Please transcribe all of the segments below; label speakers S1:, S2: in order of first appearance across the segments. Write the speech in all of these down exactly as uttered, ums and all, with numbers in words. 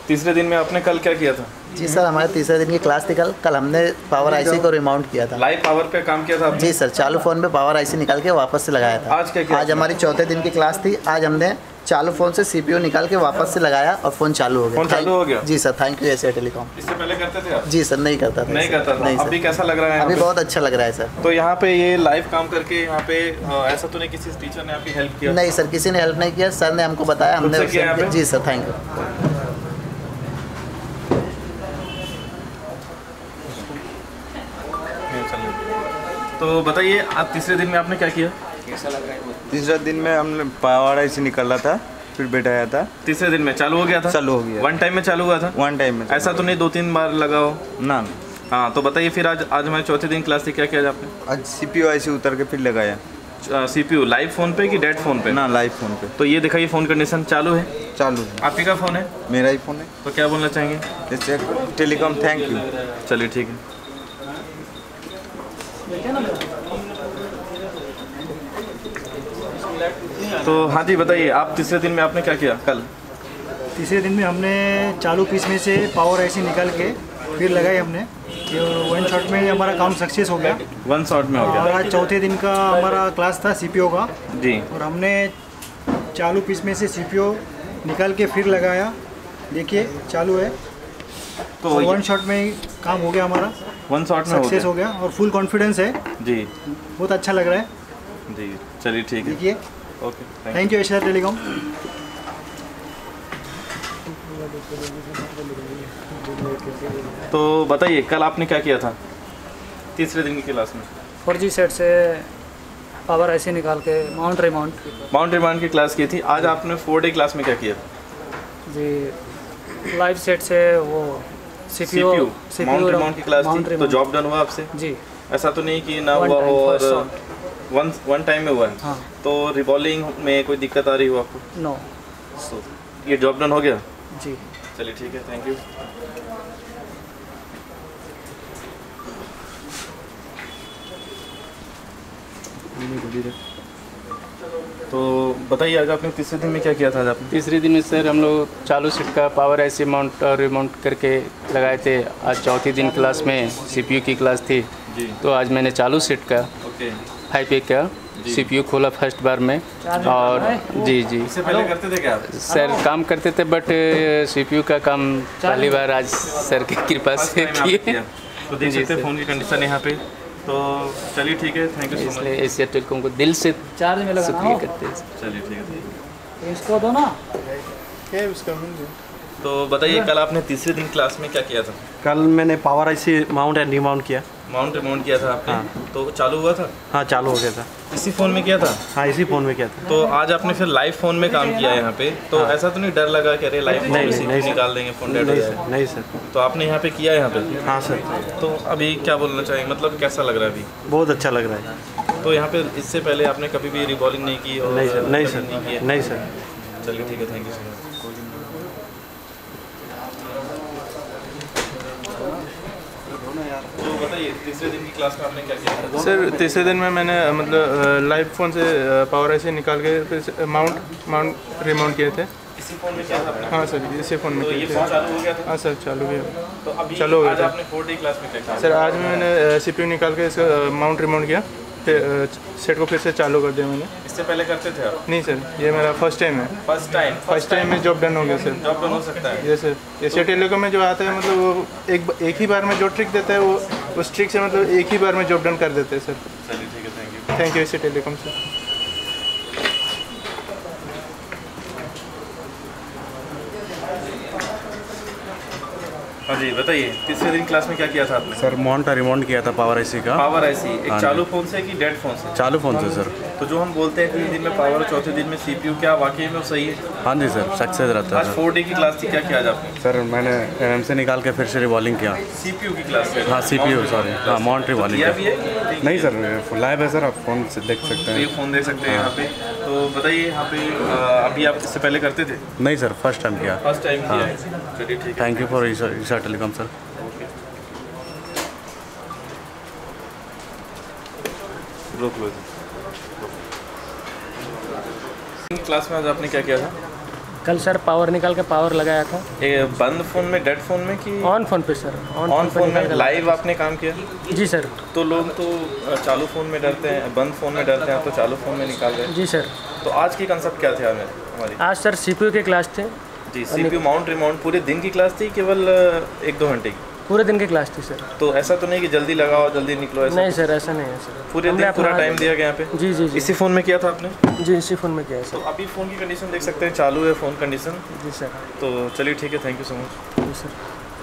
S1: तीसरे दिन में आपने कल क्या किया था?
S2: जी सर, हमारे तीसरे दिन की क्लास थी कल कल हमने पावर आईसी को रिमाउंट किया था।
S1: लाइव पावर पे काम किया था आपने?
S2: जी सर, चालू फ़ोन पे पावर आईसी निकाल के वापस से लगाया था।
S1: आज क्या किया?
S2: आज हमारी चौथे दिन की क्लास थी। आज हमने चालू फ़ोन से सीपीयू निकाल के वापस से लगाया और फ़ोन चालू हो गया।
S1: फ़ोन चालू हो गया?
S2: जी sir, thank you Asia Telecom.
S1: इससे पहले करते थे आप?
S2: जी सर, नहीं करता था।
S1: नहीं करता था।
S2: नहीं
S1: अभी कैसा लग रहा है?
S2: अभी बहुत अच्छा लग रहा है सर।
S1: तो यहाँ पे ये लाइव काम करके यहाँ पे ऐसा तो नहीं किसी टीचर ने आपकी हेल्प किया?
S2: नहीं सर, किसी ने हेल्प नहीं किया। सर ने हमको बताया, हमने। जी सर, थैंक यू।
S1: तो बताइए, आप तीसरे दिन में आपने क्या किया?
S3: कैसा लग रहा है?
S4: तीसरे दिन में हमने पावर आईसी निकाला था, फिर बैठाया था।
S1: तीसरे दिन में चालू हो गया था?
S4: चालू हो गया।
S1: वन टाइम में चालू हुआ था?
S4: वन टाइम में।
S1: ऐसा तो नहीं दो तीन बार लगा हो?
S4: ना।
S1: हाँ, तो बताइए फिर आज आज हमारे चौथे दिन क्लास थी, क्या किया आपने?
S4: आज सीपीयू आईसी उतर के फिर लगाया।
S1: सीपीयू लाइव फ़ोन पे कि डेड फ़ोन पे?
S4: ना, लाइव फ़ोन पे।
S1: तो ये दिखाइए, फ़ोन कंडीशन चालू है?
S4: चालू है।
S1: आप ही का फ़ोन है?
S4: मेरा ही फ़ोन है।
S1: तो क्या बोलना चाहेंगे?
S4: Asia Telecom thank you.
S1: चलिए ठीक है। तो हाँ जी, बताइए, आप तीसरे दिन में आपने क्या किया कल?
S5: तीसरे दिन में हमने चालू पीस में से पावर आईसी निकाल के फिर लगाई हमने। वन शॉट में हमारा काम सक्सेस हो गया।
S1: वन शॉट में हो गया।
S5: और आज चौथे दिन का हमारा क्लास था सीपीओ का
S1: जी।
S5: और हमने चालू पीस में से सीपीओ निकाल के फिर लगाया। देखिए चालू है। तो वन शॉट में काम हो गया हमारा।
S1: वन शॉट में
S5: सक्सेस हो गया और फुल कॉन्फिडेंस है
S1: जी।
S5: बहुत अच्छा लग रहा है
S1: जी। चलिए ठीक है।
S5: देखिए,
S1: okay,
S5: thank you Asia Telecom.
S1: तो बताइए, कल आपने क्या किया था तीसरे दिन की क्लास में?
S6: फोर जी सेट से पावर आईसी निकाल के माउंट रिमाउंट
S1: माउंट रिमाउंट की क्लास की थी। आज आपने फोर डे क्लास में क्या किया?
S6: जी, लाइव सेट से वो सीपीयू
S1: माउंट रिमाउंट की क्लास थी। तो जॉब डन हुआ आपसे?
S6: जी।
S1: ऐसा तो नहीं कि ना हुआ हो और वन वन टाइम में हुआ है?
S6: हाँ।
S1: तो रिवॉल्विंग में कोई दिक्कत आ रही हो आपको?
S6: नो।
S1: so, ये जॉब डन हो गया?
S6: जी।
S1: चलिए ठीक है, थैंक यू। तो बताइए, आज आपने तीसरे दिन में क्या किया था? आज आपने
S7: तीसरे दिन में सर हम लोग चालू सीट का पावर आईसी माउंट और रिमाउंट करके लगाए थे। आज चौथी दिन क्लास में सीपीयू की क्लास थी जी। तो आज मैंने चालू सीट का
S1: ओके
S7: फाइव ए का सीपीयू खोला फर्स्ट बार में। और जी जी
S1: इससे पहले करते थे क्या आप?
S7: सर काम करते थे, बट सीपीयू का काम पहली बार आज सर की कृपा से किए।
S1: तो देख सकते फ़ोन की कंडीशन यहाँ पे। तो चलिए ठीक है, थैंक यू सो मच।
S7: इसलिए एशिया टेलीकॉम को दिल से
S6: चार्ज में लगा
S7: शुक्रिया करते हैं।
S1: चलिए ठीक है,
S6: इसको दो ना।
S5: क्या उसका?
S1: तो बताइए, कल आपने तीसरे दिन क्लास में क्या किया था?
S8: कल मैंने power IC mount and remount किया।
S1: माउंट रिमाउंट किया था आपने?
S8: हाँ।
S1: तो चालू हुआ था?
S8: हाँ, चालू हो गया था।
S1: इसी फ़ोन में किया था?
S8: हाँ, इसी फ़ोन में किया था।
S1: तो आज आपने फिर लाइव फ़ोन में काम किया है यहाँ पे, तो
S8: हाँ।
S1: ऐसा तो नहीं डर लगा कि अरे लाइव फ़ोन में सीपीयू निकाल देंगे, फ़ोन डेड हो जाएगा?
S8: नहीं सर।
S1: तो आपने यहाँ पे किया है यहाँ पे?
S8: हाँ सर।
S1: तो अभी क्या बोलना चाहेंगे, मतलब कैसा लग रहा है अभी?
S8: बहुत अच्छा लग रहा है।
S1: तो यहाँ पे इससे पहले आपने कभी भी रिबॉलिंग नहीं की? और
S8: नहीं सर, नहीं सर,
S1: नहीं किया?
S8: नहीं सर।
S1: चलिए ठीक है, थैंक यू सो मच। तो बताइए, तीसरे दिन की क्लास में आपने क्या किया?
S9: सर तीसरे दिन में मैंने मतलब लाइव फ़ोन से पावर आईसी निकाल के फिर माउंट माउंट रिमाउंट किए थे।
S1: इसी फ़ोन में किया था आपने?
S9: हाँ सर, इसी फ़ोन में
S1: तो
S9: किए
S1: ये
S9: थे।
S1: फ़ोन चालू हो गया था?
S9: हाँ सर, चालू गया।
S1: तो अभी
S9: चालू हो गया
S1: आज
S9: था।
S1: आपने फोर डे क्लास में क्या किया?
S9: सर आज में मैंने सीपीयू निकाल के इसका माउंट रिमाउंट किया, फिर सेट को फिर से चालू कर दिया मैंने।
S1: इससे पहले करते थे आप?
S9: नहीं सर, ये मेरा फर्स्ट टाइम है।
S1: First time?
S9: फर्स्ट टाइम में जॉब डन हो गया सर।
S1: जॉब डन हो सकता है?
S9: ये सर, एशिया टेलीकॉम में जो आता है मतलब वो एक एक ही बार में जो ट्रिक देता है वो उस ट्रिक से मतलब एक ही बार में जॉब डन कर देते हैं सर।
S1: चलिए ठीक है, thank you.
S9: Thank you Asia Telecom sir. हाँ
S1: जी, बताइए, तीसरे दिन क्लास में क्या किया था आपने?
S8: सर माउंट रिमाउंट किया था पावर आईसी का।
S1: पावर आईसी एक
S8: हाँ
S1: चालू फ़ोन से कि डेड फ़ोन से?
S8: चालू फ़ोन से सर।
S1: तो जो हम बोलते हैं तीन दिन में पावर और चौथे दिन में सीपीयू, क्या वाकई में वो सही है?
S8: हाँ जी सर, सक्सेस रहता
S1: आज
S8: है।
S1: फोर डे की क्लास थी, क्या किया आज आपने?
S8: सर मैंने एम से निकाल के फिर से रिवॉल्विंग किया।
S1: सीपीयू की क्लास है?
S8: हाँ सीपीयू, सॉरी, हाँ माउंट रिवॉल्विंग
S1: किया
S8: किया।
S1: भी है?
S8: नहीं सर, लाइव है सर, आप फ़ोन से देख सकते
S1: तो ये
S8: हैं।
S1: फ़ोन देख सकते हैं यहाँ पे। तो बताइए, यहाँ पे अभी आप इससे पहले करते थे?
S8: नहीं सर, फर्स्ट टाइम किया।
S1: फर्स्ट टाइम किया है। चलिए ठीक है,
S8: thank you for Asia Telecom sir.
S1: रोक लो। क्लास में आज आपने क्या किया था?
S3: कल सर पावर निकाल के पावर लगाया था।
S1: ये बंद फ़ोन में, डेड फ़ोन में कि
S3: ऑन फोन पे सर?
S1: ऑन फ़ोन में लाइव आपने काम किया?
S3: जी सर।
S1: तो लोग तो चालू फ़ोन में डरते हैं, बंद फ़ोन में डरते हैं, आप तो चालू फ़ोन में निकाल रहे हैं।
S3: जी सर।
S1: तो आज की कंसेप्ट क्या थे हमें हमारी?
S3: आज सर सीपीयू की क्लास थे
S1: जी। सीपीयू माउंट रिमाउंट पूरे दिन की क्लास थी, केवल एक दो घंटे की?
S3: पूरे दिन की क्लास थी सर।
S1: तो ऐसा तो नहीं कि जल्दी लगाओ जल्दी निकलो? ऐसा
S3: नहीं सर, ऐसा नहीं है सर।
S1: पूरे दिन पूरा टाइम दिया गया यहाँ पे?
S3: जी जी जी।
S1: इसी फ़ोन में किया था आपने?
S3: जी इसी फ़ोन में किया है सर।
S1: तो अभी फ़ोन की कंडीशन देख सकते हैं, चालू है फ़ोन कंडीशन।
S3: जी सर।
S1: तो चलिए ठीक है, थैंक यू सो मच।
S3: जी सर।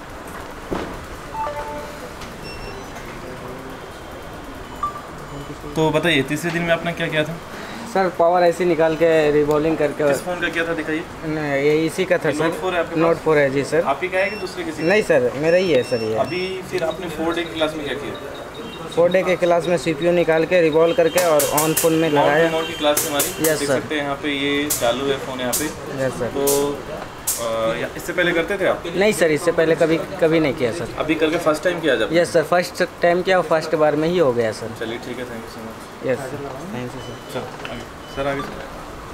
S1: तो बताइए तीसरे दिन में आपने क्या किया था?
S10: सर पावर ऐसे निकाल के रिवॉल्विंग करके।
S1: किस फ़ोन का किया था दिखाइए?
S10: ये इसी का था सर।
S1: नोट फोर है आपके?
S10: नोट फोर है जी सर।
S1: आप ही का है कि दूसरे किसी?
S10: नहीं सर, मेरा ही है सर ये।
S1: अभी फिर आपने फोर डे की क्लास में क्या किया?
S10: फोर डे के क्लास में सीपीयू निकाल के रिवॉल्व करके और ऑन फोन में लगाया।
S1: माउंट की क्लास हमारी
S10: यस
S1: देख
S10: सर।
S1: सकते हैं यहाँ पे, ये चालू है फ़ोन यहाँ पे।
S10: Yes sir.
S1: तो आ, इससे पहले करते थे आप?
S10: नहीं सर, इससे पहले कभी कभी नहीं किया सर।
S1: अभी करके फर्स्ट टाइम किया जब?
S10: यस सर, फर्स्ट टाइम किया और फर्स्ट बार में ही हो गया सर।
S1: चलिए ठीक है, thank you so much.
S10: Yes thank you sir.
S1: चलो आगे सर, आगे सर।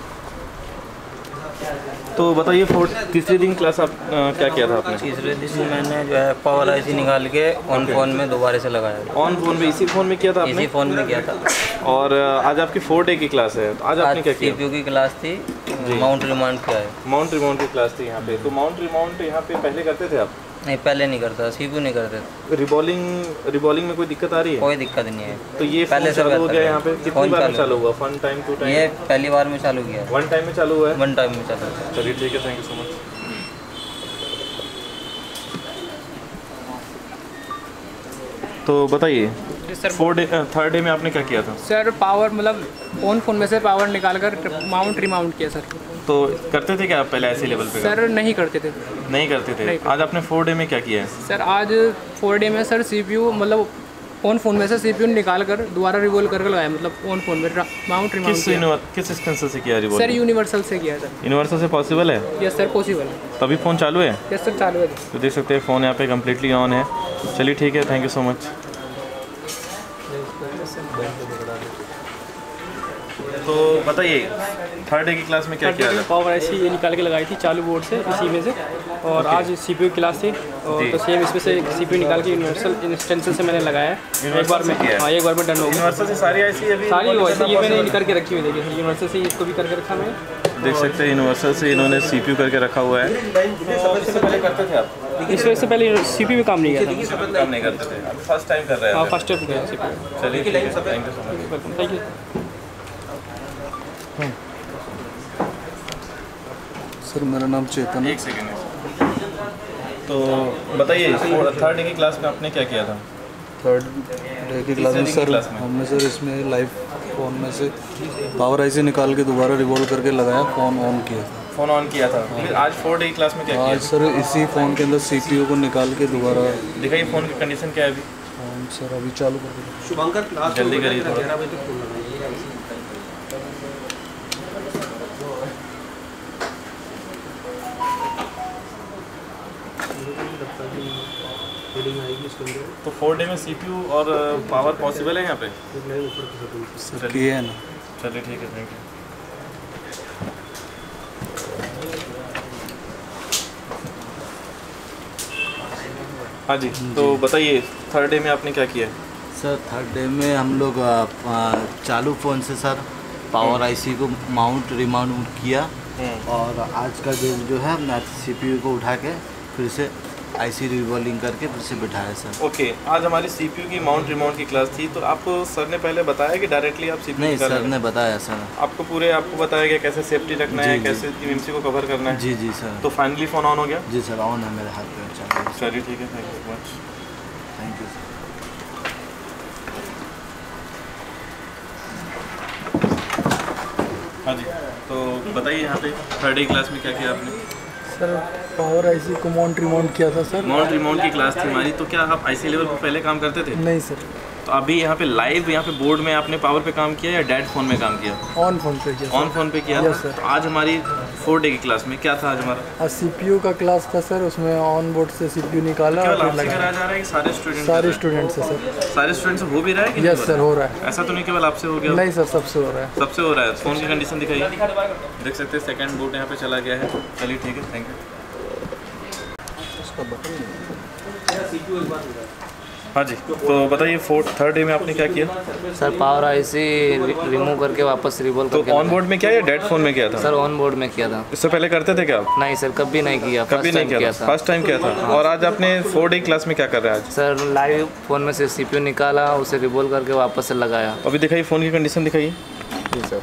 S1: तो बताइए फोर्थ तीसरे दिन क्लास आप आ, क्या किया था आपने?
S11: तीसरे दिन मैंने जो है पावर आईसी निकाल के ऑन फोन में दोबारा से लगाया।
S1: ऑन फोन में? इसी फ़ोन में किया था आपने?
S11: इसी फ़ोन में किया था।
S1: और आज आपकी फोर डे की क्लास है, तो आज आपने क्या किया?
S11: सीपीयू की क्लास थी, माउंट रिमाउंट किया है।
S1: माउंट रिमाउंट की क्लास थी यहाँ पे। तो माउंट रिमाउंट यहाँ पे पहले करते थे आप?
S11: नहीं, पहले नहीं करता, सीपीयू नहीं करते थे।
S1: रिबॉलिंग रिबॉलिंग में कोई दिक्कत आ रही है?
S11: कोई दिक्कत नहीं है।
S1: तो ये पहले चालू हो गया यहाँ पे? कितनी बार में चालू हुआ? One time two time?
S11: ये पहली बार में चालू किया।
S1: वन टाइम में चालू हुआ है?
S11: वन टाइम में चालू हुआ।
S1: चलिए ठीक है, थैंक यू सो मच। तो बताइए
S6: sir
S1: four day third day में आपने क्या किया था?
S6: सर पावर मतलब ऑन फोन में से पावर निकाल कर माउंट रिमाउंट किया सर।
S1: तो करते थे क्या आप पहले ऐसे लेवल पे?
S6: सर नहीं करते थे।
S1: नहीं करते थे?
S6: नहीं करते।
S1: आज आपने फोर डे में क्या किया है?
S6: सर आज फोर डे में सर सीपीयू मतलब ऑन फोन में से सीपीयू निकाल कर दोबारा रिवॉल्व करके लगाया, मतलब ऑन फोन में माउंट रिमाउंट
S1: किस
S6: किया।
S1: किस एक्सटेंशन से किया रिवॉल्व?
S6: सर यूनिवर्सल से किया सर।
S1: यूनिवर्सल से पॉसिबल है?
S6: यस सर पॉसिबल है।
S1: तभी फ़ोन चालू है?
S6: यस सर चालू है।
S1: तो देख सकते हैं फ़ोन यहाँ पे कम्प्लीटली ऑन है। चलिए ठीक है, थैंक यू सो मच। तो बताइए थर्ड डे की क्लास में क्या किया?
S3: पावर ऐसी निकाल के लगाई थी चालू बोर्ड से, इसी में से। और आज सीपीयू क्लास थी और तो सेम इसमें से सीपीयू निकाल के यूनिवर्सल इंस्टेंशन से मैंने लगाया है। एक बार में हाँ एक बार में डन हो गया।
S1: यूनिवर्सल से सारी ऐसी अभी
S3: सारी वैसे ये मैंने करके रखी हुई देखिए, यूनिवर्सल से इसको भी करके रखा मैंने।
S1: देख सकते हैं यूनिवर्सल से इन्होंने सीपीयू करके रखा हुआ है। इससे पहले करते थे आप?
S3: इस वजह से पहले सीपीयू में काम नहीं किया था।
S1: काम नहीं करते थे, फर्स्ट टाइम कर रहे हैं?
S3: हाँ फर्स्ट टाइम किया सीपीयू।
S1: चलिए ठीक है, thank you so much.
S3: Welcome, thank you
S12: sir. मेरा नाम चेतन है।
S1: एक सेकेंड। तो बताइए थर्ड डे की क्लास में आपने क्या किया था?
S12: थर्ड डे की क्लास में सर हमने सर इसमें लाइव फ़ोन में से पावर आईसी निकाल के दोबारा रिवॉल्व करके लगाया, फ़ोन ऑन किया था।
S1: फ़ोन ऑन किया था। फिर आज फोर डे की क्लास में क्या किया?
S12: आज सर इसी फ़ोन के अंदर सीपीयू को निकाल के दोबारा
S1: दिखाइए फ़ोन की कंडीशन क्या है अभी?
S12: फ़ोन सर अभी चालू कर दिया।
S13: शुभंकर क्लास
S1: जल्दी करिए थोड़ा। तो फोर डे में सीपीयू और पावर पॉसिबल है यहाँ पे?
S12: सर किए है ना।
S1: चलिए ठीक है, थैंक यू। हाँ जी, तो बताइए थर्ड डे में आपने क्या किया?
S14: सर थर्ड डे में हम लोग आ, आ, चालू फ़ोन से सर पावर आईसी को माउंट रिमाउंट किया और आज का दिन जो है हमने सीपीयू को उठा के फिर से आईसी रिवॉल्विंग करके फिर से बिठाया सर।
S1: ओके okay, आज हमारी सीपीयू की माउंट रिमाउंट की क्लास थी, तो आपको सर ने पहले बताया कि डायरेक्टली आप सीपीयू?
S14: नहीं सर ने बताया सर।
S1: आपको पूरे आपको बताया गया कैसे सेफ्टी रखना है, कैसे ईएमसी को कवर करना है?
S14: जी जी सर।
S1: तो फाइनली फ़ोन ऑन हो गया?
S14: जी सर ऑन है मेरे हाथ पे।
S1: चलिए ठीक है, thank you so much.
S14: Thank you sir.
S1: हाँ जी, तो बताइए यहाँ पे थर्ड डे क्लास में क्या किया आपने?
S12: सर पावर आईसी को माउंट रिमाउंट किया था सर।
S1: माउंट रिमाउंट की क्लास थी हमारी, तो क्या आप आईसी लेवल पर पहले काम करते थे?
S12: नहीं सर।
S1: तो अभी यहाँ पे लाइव यहाँ पे बोर्ड में आपने पावर पे काम किया या डेड फोन में काम किया?
S13: ऑन फोन पे किया।
S1: ऑन फोन पे किया था। तो आज हमारी फोर डे की क्लास में क्या था आज हमारा?
S13: आज सीपीयू का क्लास था सर, उसमें ऑन बोर्ड से सीपीयू निकाला और फिर लगाया।
S1: कराया जा रहा है कि सारे स्टूडेंट?
S13: सारे स्टूडेंट से सर।
S1: सारे स्टूडेंट से हो भी रहा है कि?
S13: यस सर, हो रहा है।
S1: ऐसा तो नहीं केवल आपसे हो गया?
S13: नहीं सर, सबसे हो रहा है।
S1: सबसे हो रहा है। फ़ोन की कंडीशन दिखाइए, देख सकते हैं सेकंड बूट यहाँ पे चला गया है। चलिए ठीक है, थैंक यू। हाँ जी, तो बताइए फोर्थ थर्ड डे में आपने क्या किया?
S11: सर पावर आईसी रिमूव करके वापस रिवॉल्व
S1: तो ऑन बोर्ड में किया या डेड फोन में किया था?
S11: सर ऑन बोर्ड में किया था।
S1: इससे पहले करते थे क्या आप?
S11: नहीं सर, कभी नहीं किया।
S1: कभी नहीं किया था, फर्स्ट टाइम किया था। और आज आपने फोर डे क्लास में क्या कर रहे हैं आज?
S11: सर लाइव फोन में से सीपीयू निकाला, उसे रिवॉल्व करके वापस से लगाया।
S1: अभी दिखाइए फ़ोन की कंडीशन दिखाइए।
S11: जी सर।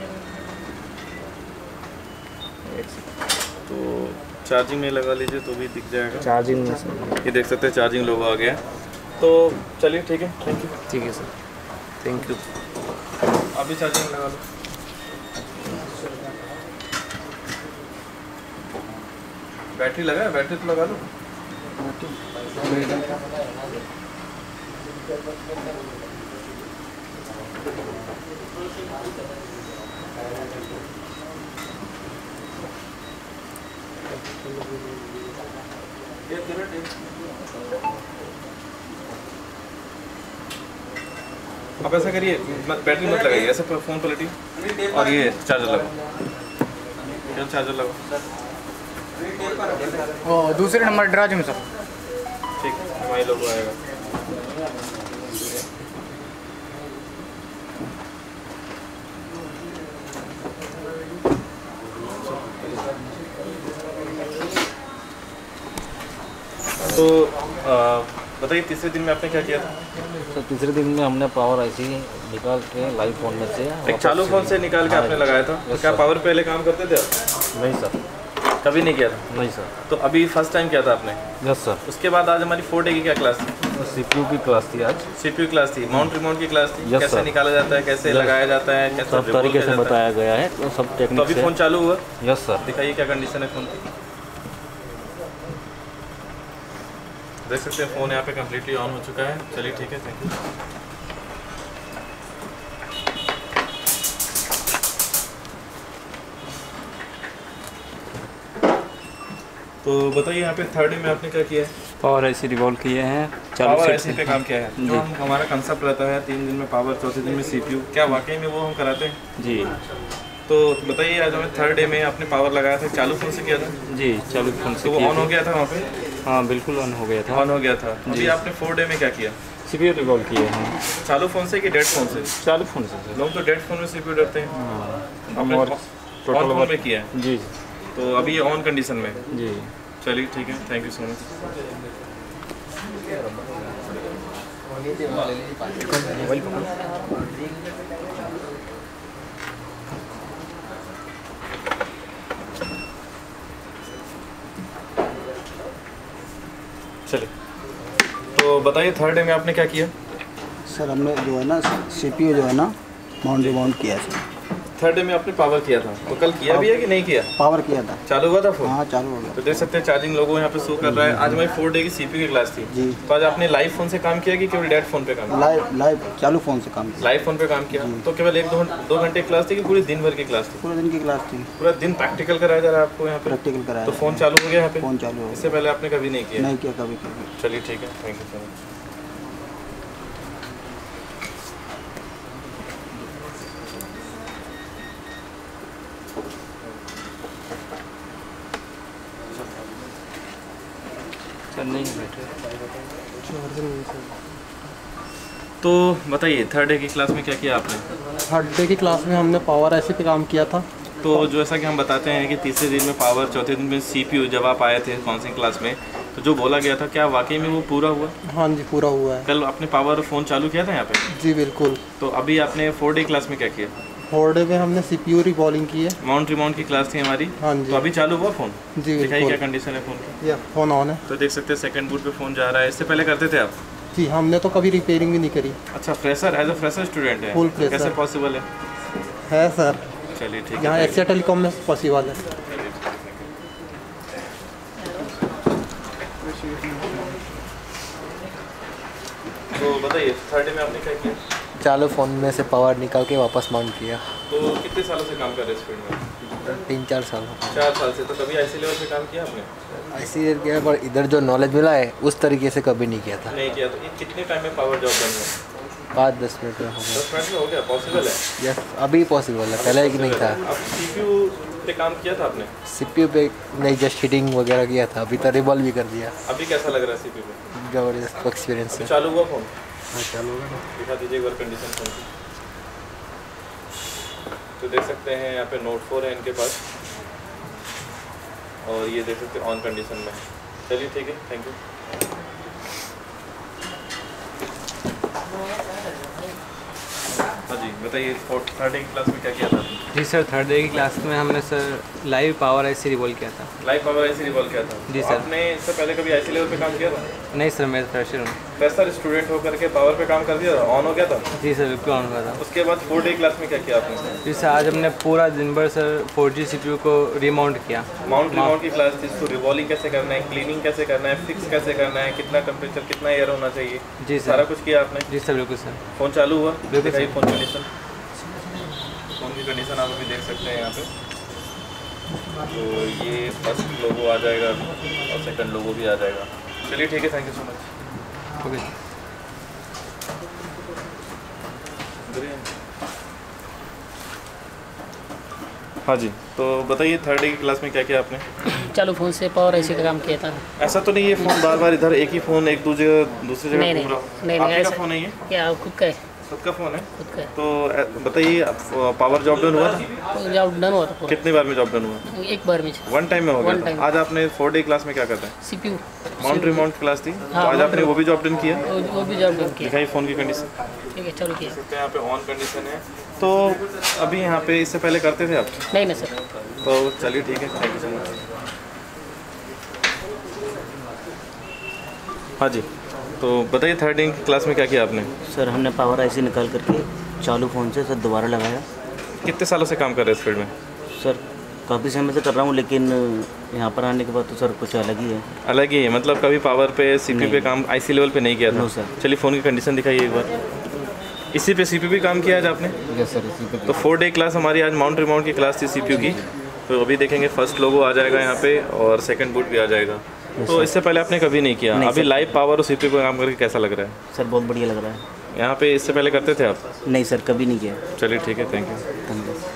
S1: तो चार्जिंग में लगा लीजिए तो भी दिख जाएगा।
S11: चार्जिंग में सर
S1: ये देख सकते हैं चार्जिंग लोगो आ गया। तो चलिए ठीक है, थैंक यू।
S11: ठीक है सर, थैंक यू।
S1: अभी चार्जिंग लगा लो। बैटरी लगा है? बैटरी तो लगा लो। अब ऐसा करिए, बैटरी मत लगाइए, ऐसे फ़ोन पलटिए और ये चार्जर लगाओ। चार्जर लगाओ।
S6: ओ दूसरे नंबर ड्राज में सर।
S1: ठीक, वही लोगो आएगा। तो बताइए तीसरे दिन में आपने क्या किया था?
S15: तो तीसरे दिन में हमने पावर आईसी निकाल के लाइव फोन में से
S1: एक चालू फोन से निकाल के आपने लगाया था। तो क्या पावर पहले काम करते थे आप?
S15: नहीं सर,
S1: कभी नहीं किया था?
S15: नहीं सर।
S1: तो अभी फर्स्ट टाइम किया था आपने?
S15: Yes sir.
S1: उसके बाद आज हमारी फोर डे की क्या क्लास थी?
S15: सीपीयू की क्लास थी आज।
S1: सीपीयू क्लास थी, माउंट रिमाउंट की क्लास थी।
S15: yes,
S1: कैसे
S15: sir.
S1: निकाला जाता है, कैसे लगाया जाता है, कैसे
S15: सब तरीके से बताया गया है, तो सब टेक्निक।
S1: तो अभी फोन चालू हुआ?
S15: Yes sir.
S1: दिखाइए क्या कंडीशन है फोन की। देख सकते हैं फ़ोन यहाँ पे कम्प्लीटली ऑन हो चुका है। चलिए ठीक है, थैंक यू। तो बताइए यहाँ पे थर्ड डे में आपने क्या किया है?
S7: पावर आईसी रिवॉल्व किए हैं,
S1: पावर आईसी पे काम किया है। जो हम हमारा कंसेप्ट रहता है तीन दिन में पावर, चौथे दिन में सीपीयू, क्या वाकई में वो हम कराते हैं?
S7: जी।
S1: तो बताइए आज हमें थर्ड डे में आपने पावर लगाया था, चालू फोन से किया था?
S7: जी, चालू फोन से।
S1: तो वो ऑन हो गया था वहाँ पे?
S7: हाँ बिल्कुल ऑन हो गया था।
S1: ऑन हो गया था। अभी आपने फोर डे में क्या किया?
S7: सीपीयू रिवॉल्व किए हैं।
S1: चालू फोन से कि डेड फोन से?
S7: चालू फोन से।
S1: लोग तो डेड फोन में सीपीयू डरते हैं।
S7: हम और
S1: ऑन फोन में किया है?
S7: जी।
S1: तो अभी ये ऑन कंडीशन में?
S7: जी।
S1: चलिए ठीक है, थैंक यू सो मच। चलिए, तो बताइए थर्ड डे में आपने क्या किया?
S2: सर हमने जो है ना सीपीयू जो है ना माउंट रिमाउंट किया सर।
S1: थर्ड डे में आपने पावर किया था, तो कल किया भी है कि नहीं किया?
S2: पावर किया था।
S1: चालू हुआ था फोन?
S2: हाँ चालू हो गया।
S1: तो देख सकते हैं चार्जिंग लोगों यहाँ पे शो कर रहा है। आज हमारी फोर डे की सीपीयू की क्लास थी।
S2: जी।
S1: तो आज आपने लाइव फोन से काम किया कि केवल डेड फोन पे काम किया?
S2: लाइव लाइव चालू फोन से काम किया।
S1: लाइव फोन पे काम किया। तो केवल एक दो दो घंटे क्लास थी कि पूरी दिन भर की क्लास थी?
S2: पूरे दिन की क्लास थी।
S1: पूरा दिन प्रैक्टिकल कराया जा रहा है आपको यहाँ पे?
S2: प्रैक्टिकल कराया।
S1: तो फोन चालू हो गया यहाँ पे?
S2: फोन चालू हो गया।
S1: इससे पहले आपने कभी नहीं किया?
S2: नहीं किया कभी कभी।
S1: चलिए ठीक है, थैंक यू सो मच।
S7: नहीं बैठे।
S1: तो बताइए थर्ड डे की क्लास में क्या किया आपने?
S13: थर्ड डे की क्लास में हमने पावर आईसी पे काम किया था।
S1: तो जैसा कि हम बताते हैं कि तीसरे दिन में पावर, चौथे दिन में सीपीयू, जब आप आए थे कौन सी क्लास में, तो जो बोला गया था क्या वाकई में वो पूरा हुआ?
S13: हाँ जी पूरा हुआ है।
S1: कल आपने पावर फ़ोन चालू किया था यहाँ पे?
S13: जी बिल्कुल।
S1: तो अभी आपने फोर डे क्लास में क्या किया?
S13: फोर डे में हमने सीपीयू रिवॉल्विंग की है।
S1: माउंट रिमाउंट की क्लास थी हमारी।
S13: हाँ जी।
S1: तो अभी चालू हुआ फ़ोन?
S13: जी
S1: दिखाइए क्या कंडीशन है फ़ोन की।
S13: या फोन ऑन है।
S1: तो देख सकते हैं सेकंड बूट पे फ़ोन जा रहा है। इससे पहले करते थे आप?
S13: जी हमने तो कभी रिपेयरिंग भी नहीं करी।
S1: अच्छा, fresher, as a fresher student है?
S13: Full fresher.
S1: कैसे पॉसिबल है?
S13: है सर।
S1: चलिए ठीक है।
S13: यहाँ एक्सिया टेलीकॉम में पॉसिबल है।
S1: तो बताइए थर्ड डे में आपने क्या किया?
S16: चालू फ़ोन में से पावर निकाल के वापस माउंट किया।
S1: तो कितने सालों से काम कर रहे हैं इस फील्ड में?
S16: तीन चार साल हो गए।
S1: चार साल से। तो कभी ऐसे लेवल पे काम किया आपने?
S16: ऐसी किया पर इधर जो नॉलेज मिला है उस तरीके से कभी नहीं किया था।
S1: नहीं किया। तो ये कितने टाइम में पावर जॉब बन गया?
S16: पाँच दस मिनट में हो गया।
S1: दस मिनट में हो गया? पॉसिबल है?
S16: यस, अभी पॉसिबल है, पहले कि नहीं था।
S1: अब सीपीयू पे काम किया था आपने?
S16: सीपीयू पे नहीं, जस्ट हिटिंग वगैरह किया था। अभी तो रिवॉल्व भी कर दिया।
S1: अभी कैसा लग रहा है सीपीयू पे?
S16: जबरदस्त एक्सपीरियंस है।
S1: चालू हुआ फोन?
S16: हाँ चालू होगा ना।
S1: दिखा दीजिए एक बार कंडीशन फोन की। तो देख सकते हैं यहाँ पे नोट फोर है इनके पास, और ये देख सकते हैं ऑन कंडीशन में। चलिए ठीक है, थैंक यू। हाँ जी बताइए, फोर्थ थर्ड की क्लास में क्या किया था?
S10: जी सर, थर्ड डे की क्लास में हमने sir live power IC revolve किया था।
S1: लाइव पावर आईसी रिवॉल्व किया था?
S10: जी
S1: तो
S10: सर।
S1: आपने इससे पहले कभी आईसी लेवल पे काम किया था?
S10: नहीं सर, मैं फ्रेशर हूँ।
S1: फ्रेशर स्टूडेंट होकर के पावर पे काम कर दिया था? ऑन हो गया था?
S10: जी सर, बिल्कुल ऑन हुआ था।
S1: उसके बाद फोर डे क्लास में क्या किया आपने?
S10: जी सर, आज हमने पूरा दिन भर सर फोर जी सीपीयू को रिमाउंट किया।
S1: माउंट रिमाउंट की क्लास थी। इसको रिवॉल्विंग कैसे करना है, क्लीनिंग कैसे करना है, फिक्स कैसे करना है, कितना टेम्परेचर, कितना एयर होना चाहिए,
S10: जी सर,
S1: सारा कुछ किया आपने?
S10: जी सर, बिल्कुल सर।
S1: फ़ोन चालू हुआ?
S10: बिल्कुल सर।
S1: फोन कंडीशन, फ़ोन की कंडीशन आप अभी देख सकते हैं यहाँ पे। तो ये फर्स्ट लोगो आ जाएगा और सेकंड लोगो भी आ जाएगा। चलिए ठीक है, thank you so much.
S10: Okay.
S1: हाँ जी, तो बताइए थर्ड डे की क्लास में क्या किया आपने?
S17: चालू फ़ोन से पावर आईसी का काम किया था।
S1: ऐसा तो नहीं है फ़ोन बार बार इधर एक ही फ़ोन एक दूसरे दूसरी जगह
S17: नहीं
S1: घूम
S17: नहीं
S1: रहा हो?
S17: नहीं
S1: आपका
S17: नहीं,
S1: फ़ोन है ये?
S17: क्या खुद का है?
S1: खुद का फ़ोन है?
S17: खुद का है।
S1: तो अ, बताइए आप- पावर जॉब डन हुआ था?
S17: जॉब डन हुआ था पूरा।
S1: कितने बार में जॉब डन हुआ?
S17: एक बार में।
S1: वन टाइम में हो
S17: One
S1: गया
S17: time।
S1: था। आज आपने फोर डे क्लास में क्या करते हैं?
S17: सीपीयू
S1: माउंट रिमाउंट क्लास थी, तो
S17: हाँ,
S1: आज आपने वो भी जॉब डन किया?
S17: वो वो भी जॉब डन किया।
S1: दिखाइए फ़ोन की कंडीशन।
S17: ठीक है, चलो किया।
S1: सकते हैं यहाँ पे ऑन कंडीशन है। तो अभी यहाँ पे इससे पहले करते थे आप?
S17: नहीं नहीं सर।
S1: तो चलिए ठीक है, थैंक यू सो मच। हाँ जी, तो बताइए थर्ड डे क्लास में क्या किया आपने?
S18: सर हमने पावर आईसी निकाल करके चालू फ़ोन से सर दोबारा लगाया।
S1: कितने सालों से काम कर रहे हैं इस फील्ड में?
S18: सर काफ़ी समय से कर रहा हूँ, लेकिन यहाँ पर आने के बाद तो सर कुछ अलग ही है।
S1: अलग ही है मतलब कभी पावर पे सीपीयू पे काम आईसी लेवल पे नहीं किया था?
S18: No sir.
S1: चलिए फ़ोन की कंडीशन दिखाइए एक बार। इसी पे सीपीयू भी काम किया आज आपने?
S18: यस सर, इसी पे।
S1: तो फोर डे क्लास हमारी आज माउंट रिमाउंट की क्लास थी सीपीयू की। तो अभी देखेंगे फर्स्ट लोगो आ जाएगा यहाँ पे और सेकंड बूट भी आ जाएगा। तो इससे पहले आपने कभी नहीं किया?
S18: नहीं
S1: अभी
S18: सर।
S1: लाइव पावर और सीपीयू पे काम करके कैसा लग रहा है?
S18: सर बहुत बढ़िया लग रहा है।
S1: यहाँ पे इससे पहले करते थे आप?
S18: नहीं सर, कभी नहीं किया।
S1: चलिए ठीक है, थैंक यू।
S18: धन्यवाद।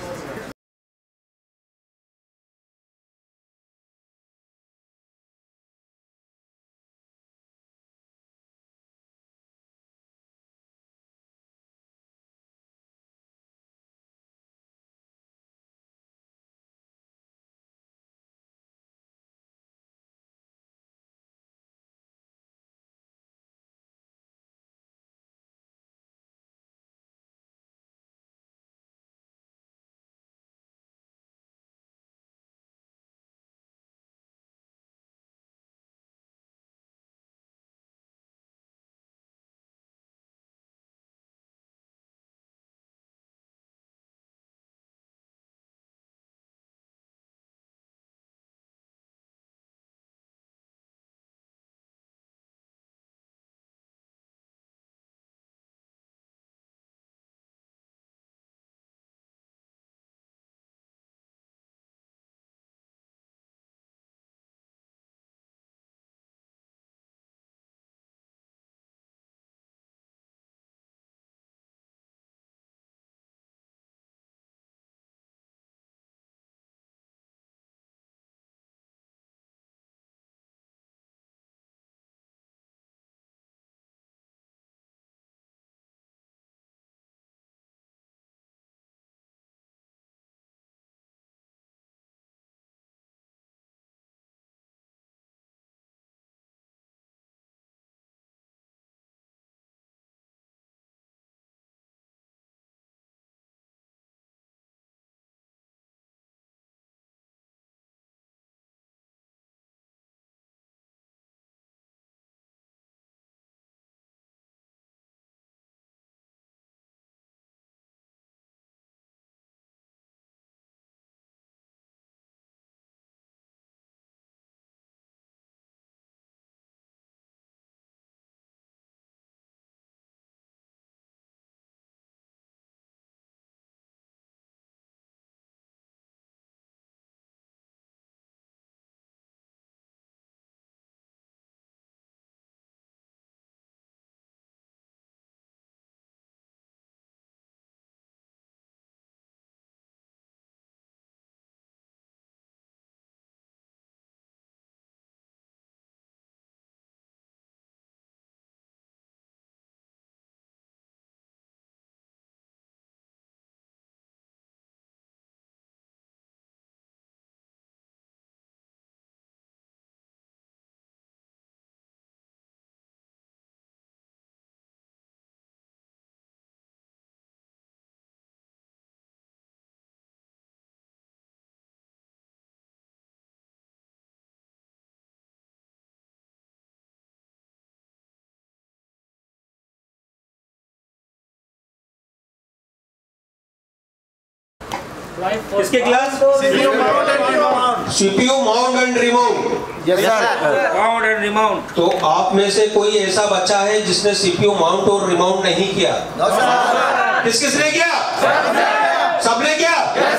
S19: इसके class CPU mount and remount.
S2: Yes sir.
S19: Mount and remount. तो आप में से कोई ऐसा बच्चा है जिसने सीपीयू माउंट और रिमाउंट नहीं किया?
S2: No sir.
S19: किस किसने किया? सबने किया?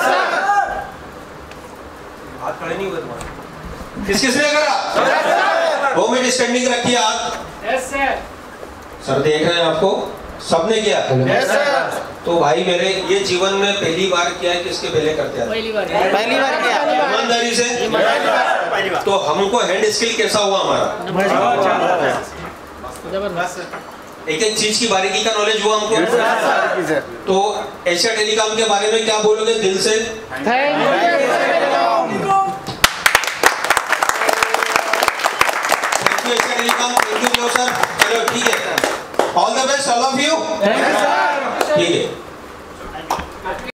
S19: हाथ खड़े नहीं हुए तुम्हारे। किस किसने करा? दो मिनट स्टैंडिंग रखिए हाथ।
S3: Yes sir.
S19: सर देख रहे हैं आपको, सबने किया?
S2: Yes sir.
S19: तो भाई मेरे ये जीवन में पहली बार किया है, किसके पहले करते हैं?
S17: पहली बार
S2: पहली बार किया।
S19: ईमानदारी से। तो हमको हैंड स्किल कैसा हुआ हमारा?
S17: जबरदस्त।
S19: एक एक चीज की बारीकी का नॉलेज हुआ हमको। तो एशिया टेलीकॉम के बारे में क्या बोलोगे दिल से?
S17: Thank you
S19: Asia Telecom. Thank you sir. चलो ठीक है, all the best all of you. ठीक है।